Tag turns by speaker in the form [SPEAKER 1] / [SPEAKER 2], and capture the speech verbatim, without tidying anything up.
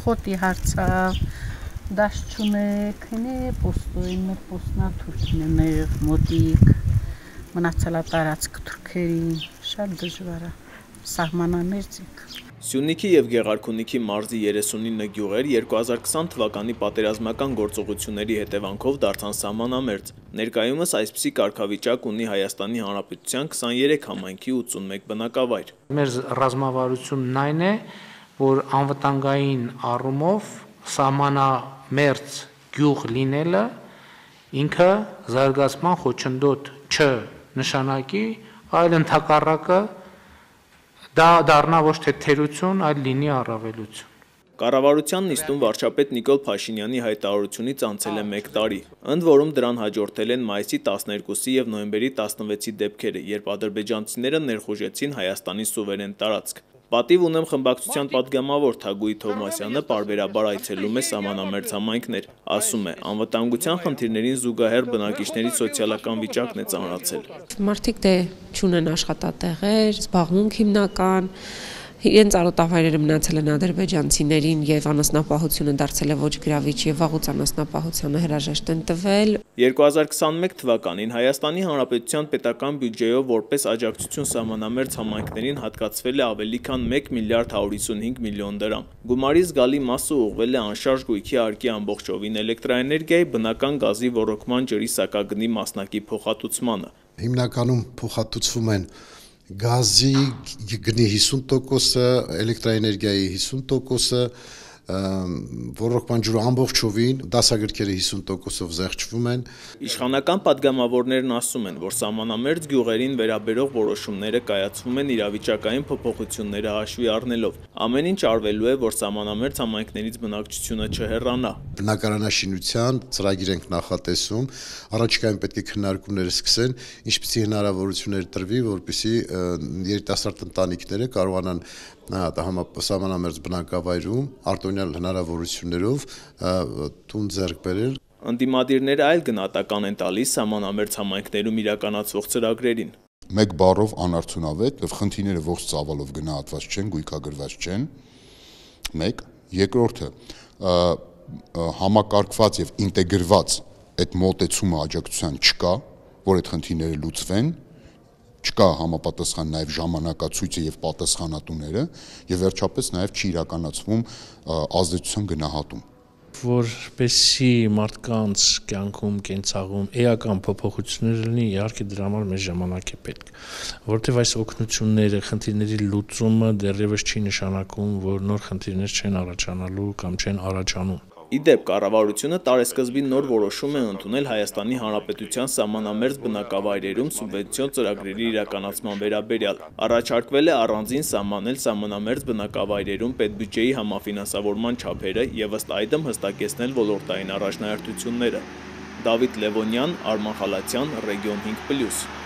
[SPEAKER 1] խոտի հարցավ, դաշտ չունեք, հինե պոստոյին մեր պոստնա թուրքին է մեր մոտիկ, մնացել է տարածք թուրքերի, շատ դժվար է, սահմանամերձիկ։
[SPEAKER 2] Սյունիքի և Գեղարքունիքի մարզի երեսունինը գյուղեր երկու հազար քսան թվականի պատերազմական գործողությունների հետևանքով դարձան սահմանամերձ։ Ներկայումս այսպիսի կարգավիճակ ունի Հայաստանի Հանրապետության քսաներեք համայնքի ութսունմեկ բնակավայր։
[SPEAKER 3] Մեր ռազմավարությունն այն է, որ անվտանգային առումով սահմանամերձ գյուղ լինելը ինքը զարգացման խոչընդոտ չնշանակի, այլ ընդհակառակը դա դառնա ոչ թե թերություն, այլ լինի առավելություն։
[SPEAKER 2] Կառավարության նիստում վարչապետ Նիկոլ Փաշինյանի հայտարարությունից անցել է մեկ տարի, ընդ որում դրան հաջորդել են մայիսի տասներկուսի և նոյեմբերի տասնվեցի դեպքերը, երբ ադրբեջանցիները ներխուժեցին Հայաստանի սուվերեն տարածք։ Պատիվ ունեմ խմբակցության պատգամավոր Թագուհի Թովմասյանը պարբերաբար այցելում է սահմանամերձ համայնքներ, ասում է, անվտանգության խնդիրներին զուգահեռ բնակիչների սոցիալական վիճակն է ծանրացել։
[SPEAKER 4] Մարդիկ դե չունեն աշխատատեղեր, զբաղմունք հիմնական, իրենց արոտավայրերը մնացել են ադրբեջանցիներին և անասնապահությունը դարձել է ոչ գրավիչ և վաղուց անասնապահությանը հրաժեշտ են տվել։
[SPEAKER 2] երկու հազար քսաներեք թվականին Հայաստանի Հանրապետության պետական բյուջեով որպես աջակցություն սահմանամերձ համայնքներին հատկացվել է ավելի քան մեկ միլիարդ հարյուր հիսունհինգ միլիոն դրամ։ Գումարի զգալի մասը ուղղվել է անշարժ գույքի արկի ամբողջովին էլեկտրաէներգիայի, բնական գազի ոռոգման ջրի սակագնի մասնակի փոխհատուցմանը։
[SPEAKER 5] Հիմնականում փոխհատուցվում են գազի գնի հիսուն տոկոսը, էլեկտրաէներգիայի հիսուն տոկոսը, ոռոգման ջուրը ամբողջովին, դասագրքերը հիսուն տոկոսով զեղչվում են։
[SPEAKER 2] Իշխանական պատգամավորներն ասում են, որ սահմանամերձ գյուղերին վերաբերող որոշումները կայացվում են իրավիճակային փոփոխությունները հաշվի առնելով։ Ամեն ինչ արվելու է, որ սահմանամերձ համայնքներից բնակչությունը չհեռանա։
[SPEAKER 5] Բնակարանաշինության ծրագիր ենք նախատեսում, առաջիկայում պետք է քննարկումները սկսեն, ինչպիսի հնարավորություններ տրվի, որպեսզի երիտասարդ ընտանիքները կարողանան սահմանամերձ բնակավայրում արտոնյալ հնարավորություններով տուն ձեռք բերել։
[SPEAKER 2] Ընդդիմադիրները այլ գնահատական են տալիս սահմանամերձ համայնքներում իրականացվող ծրագրերին։
[SPEAKER 6] Մեկ բառով անարդյունավետ եւ խնդիրները ողջ ծավալով գնահատված չեն, գույքագրված չեն։ Մեկ, երկրորդը համակարգված եւ ինտեգրված այդ մոտեցումը աջակցության չկա, որ այդ խնդիրները լուծվեն, չկա համապատասխան նաև ժամանակացույցը եւ պատասխանատուները եւ վերջապես նաև չի իրականացվում ազդեցության գնահատում,
[SPEAKER 3] որպեսզի մարդկանց կյանքում, կենցաղում էական փոփոխություններ լինի, իհարկե դրա համար մեզ ժամանակ է պետք, որովհետեւ այս օգնությունները, խնդիրների լուծումը դեռևս չի նշանակում, որ նոր խնդիրներ չեն առաջանալու կամ չեն առաջանում։
[SPEAKER 2] Իդեպ կառավարությունը տարեսկզբին նոր որոշում է ընդունել Հայաստանի Հանրապետության սահմանամերձ բնակավայրերում սուբվենցիոն ծրագրերի իրականացման վերաբերյալ։ Առաջարկվել է առանձին սահմանել սահմանամերձ բնակավայրերում պետբյուջեի համաֆինանսավորման չափերը եւ ըստ այդմ հստակեցնել ոլորտային առաջնահերթությունները։ Դավիթ Լևոնյան, Արման Խալացյան, Ռեգիոն հինգ պլյուս։